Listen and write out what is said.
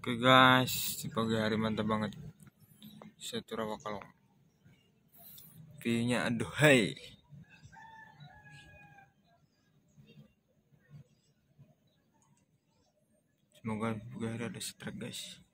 Oke guys, di pagi hari mantap banget. Satu rawa kalau view-nya aduh hai. Semoga pagi hari ada strike guys.